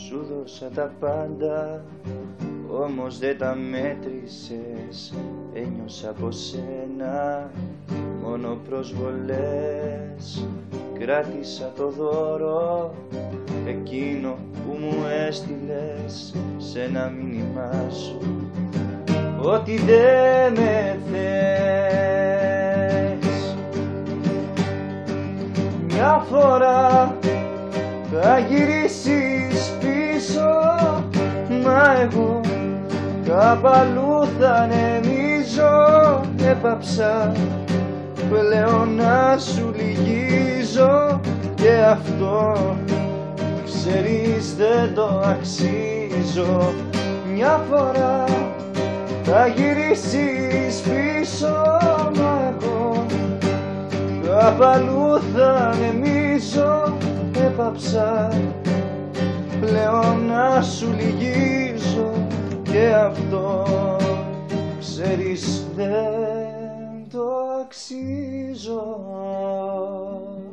Σου δώσα τα πάντα, όμως δεν τα μέτρησες. Ένιωσα από σένα μόνο προσβολές. Κράτησα το δώρο εκείνο που μου έστειλες σε ένα μήνυμά σου, ότι δεν με θες. Μια φορά θα γυρίσεις πίσω, μα εγώ κάπου αλλού θα ανεμίζω. Έπαψα πλέον να σου λυγίζω, και αυτό ξέρεις δεν το αξίζω. Μια φορά θα γυρίσεις πίσω, μα εγώ κάπου αλλού θα ανεμίζω. Έπαψα πλέον να σου λυγίζω, και αυτό ξέρεις δεν το αξίζω.